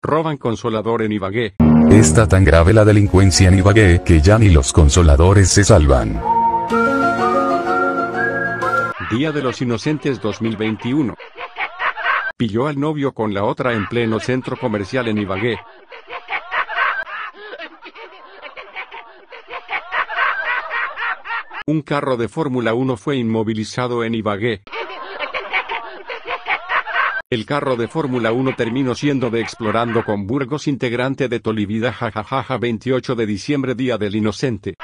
Roban consolador en Ibagué. Está tan grave la delincuencia en Ibagué que ya ni los consoladores se salvan. Día de los Inocentes 2021. Pilló al novio con la otra en pleno centro comercial en Ibagué. Un carro de Fórmula 1 fue inmovilizado en Ibagué. El carro de Fórmula 1 terminó siendo de Explorando con Burgos, integrante de Tolivida, jajajaja. 28 de diciembre, Día del Inocente.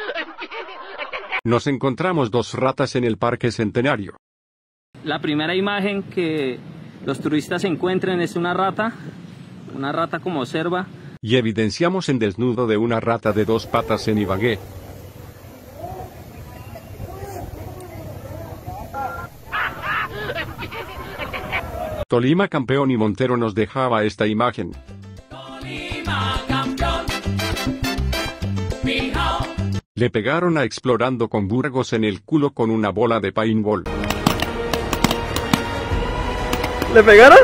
Nos encontramos dos ratas en el Parque Centenario. La primera imagen que los turistas encuentran es una rata como cerva. Y evidenciamos el desnudo de una rata de dos patas en Ibagué. Tolima campeón, y Montero nos dejaba esta imagen. Tolima campeón. Mijo. Le pegaron a Explorando con Burgos en el culo con una bola de paintball. ¿Le pegaron?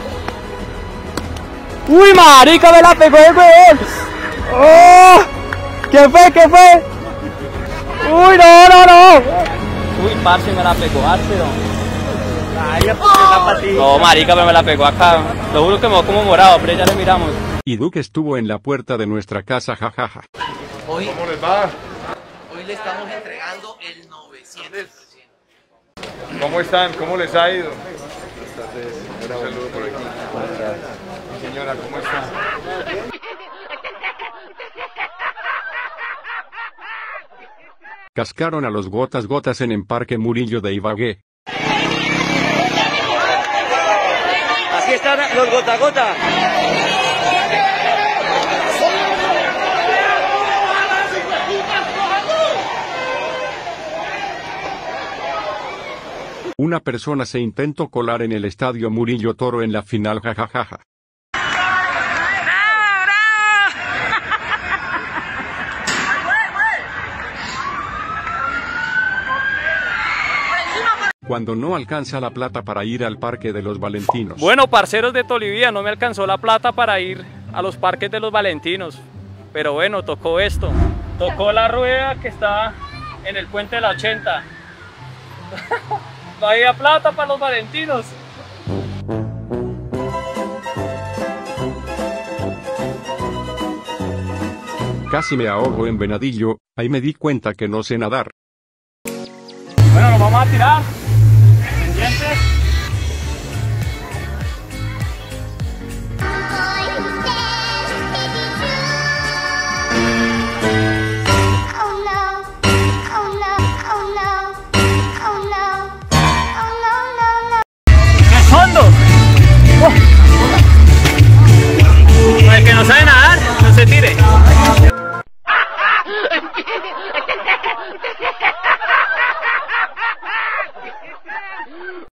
¡Uy, marica, me la pegó el weón! ¡Oh! ¿Qué fue? ¿Qué fue? ¡Uy, no! Uy, parce, me la pegó Arcero. Ay, le puse la patilla. No, marica, pero me la pegó acá. Lo juro que me quedó como morado, pero ya le miramos. Y Duque estuvo en la puerta de nuestra casa, jajaja. Hoy, ¿Cómo les va? hoy le estamos entregando el 900%. ¿Cómo están? ¿Cómo les ha ido? Un saludo por aquí. Señora, ¿cómo está? Cascaron a los gotas en el Parque Murillo de Ibagué. Aquí están los gota. Una persona se intentó colar en el estadio Murillo Toro en la final, jajajaja. Cuando no alcanza la plata para ir al Parque de los Valentinos. Bueno, parceros de Tolivia, no me alcanzó la plata para ir a los parques de los Valentinos. Pero bueno, tocó esto. Tocó la rueda que está en el puente de la 80. No había plata para los Valentinos. Casi me ahogo en Venadillo, ahí me di cuenta que no sé nadar. Bueno, nos vamos a tirar.